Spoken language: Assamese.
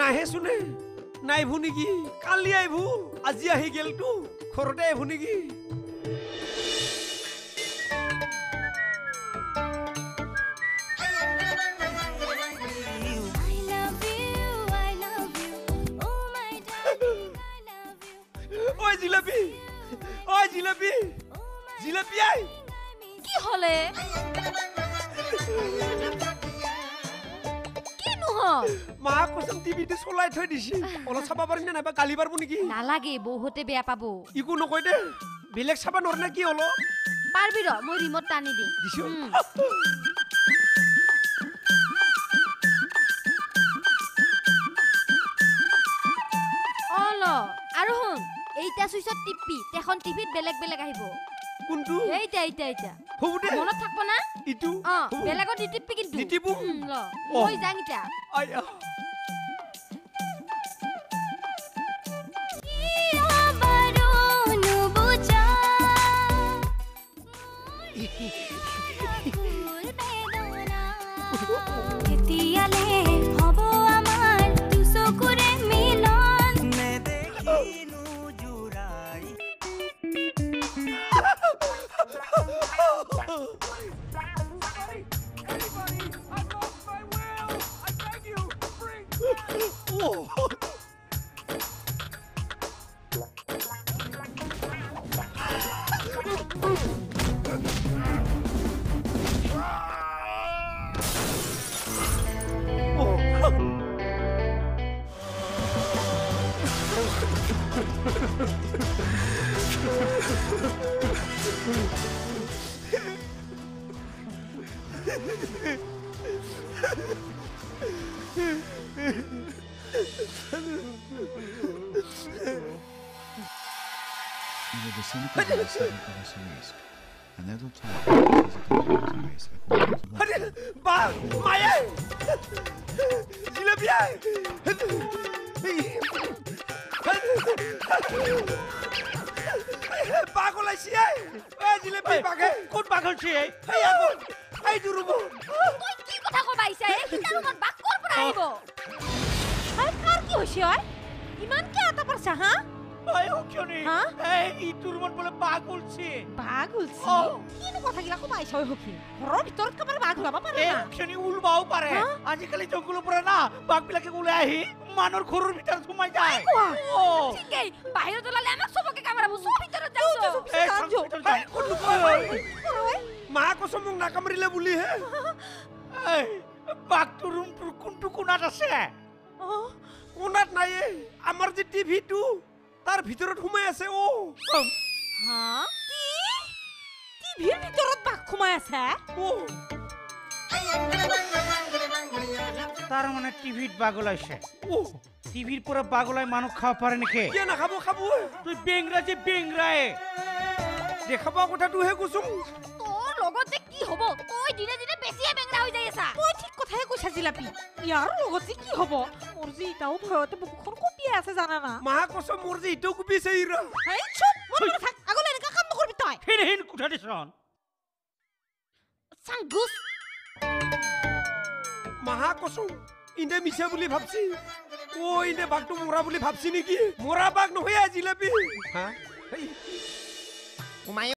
নাহে শুনে নাইভু নেকি কালি আইভু আজি আহি গেলটো ঘৰতে আইভু নেকি Oi জিলাপি জিলাপি আই কি হলে কি নহ মা কসম টিভিতে চলাই থৈ দিছি অলপ চাবা পাৰি না নাইবা গালি পারবো নেকি নালাগে বহুতে বেয়া পাবো ইকো নকই দে বেলেগ চাবা নর না কি হলো পারবি র মই রিমোট টানি দিম দিছো অলো আৰু হুন এইটা সুইচত টিপি তেখন টিভিত বেলেগ বেলেগ আহিব কোনটো এইটা হবুদে মনত থাকব না ইটু বেলেগত টিপি কিন্তু টিপু ল মই যাং ইটা আয়া The vicinity of the setting of Assamese, and that will tell you physical device according to ba maya jalebi আই পাগল আইছি আই এ জিলাপি পাগল কোন পাগল ছি এই আগো এই দুরুব তুই কি কথা কবাইছা এই কিটা রুমত বাক কৰ পৰা আহিব আই কার কি হইছে আই ইমান কি আতা পারছা হা আই হকিনি এই ইটু রুমত বলে পাগল ছি কিনো কথা গিলা কবাইছা ওই হকি ঘৰৰ ভিতৰত কাবাৰ বাঘ ওলাবা পারে না হকিনি উলবাও পারে আজিকালি জঙ্গলৰ পৰা না বাঘ বিলাকে ওলাই আহি মানৰ ঘৰৰ ভিতৰত সোমাই যায় ও ঠিকই বাহিৰত ওলালে আমাক সবকে কামৰাবো সব ভিতৰত যাও মা কসম মোক নাকামৰিলে বুলি হে এই বাঘটো ৰুমটোৰ কোনটো কোণাত আছে কোণাত নাই আমাৰ যে টিভিটো তাৰ ভিতৰত সোমাই আছে ও হা কি টিভিৰ ভিতৰত বাঘ সোমাই আছে ও তার মানে টিভিত বাগল আছে ও টিভির পুরো বাগলাই মানুষ খাওয়া পারে নাকি কে না খাবো তুই বেংরা যে বেংরায়ে দেখাবা কথাটো হে কুসুম তোর লগত যে কি হবো তুই দিনে দিনে বেছিয়ে বেংরা হৈ যাই আছা মই ঠিক কথাই কৈছা জিলাপি ইয়াৰ লগত যে কি হব মোৰ যে ইটাও ভয়তে বুকুখন কঁপিয়ে আছে জানা না মা কসম মোৰ যে ইটো কুপিছে ইৰা হেই চুপ মন থাক আগলে এনেকা কাম নকৰবি তই ফিরহিন কুঠা দিছন সাংগুস মহা কসম ইনে মিছা বুলি ভাবছি ও ইনে বাঘটো মৰা বুলি ভাবছি নেকি মৰা বাঘ নহয় জিলাপি হা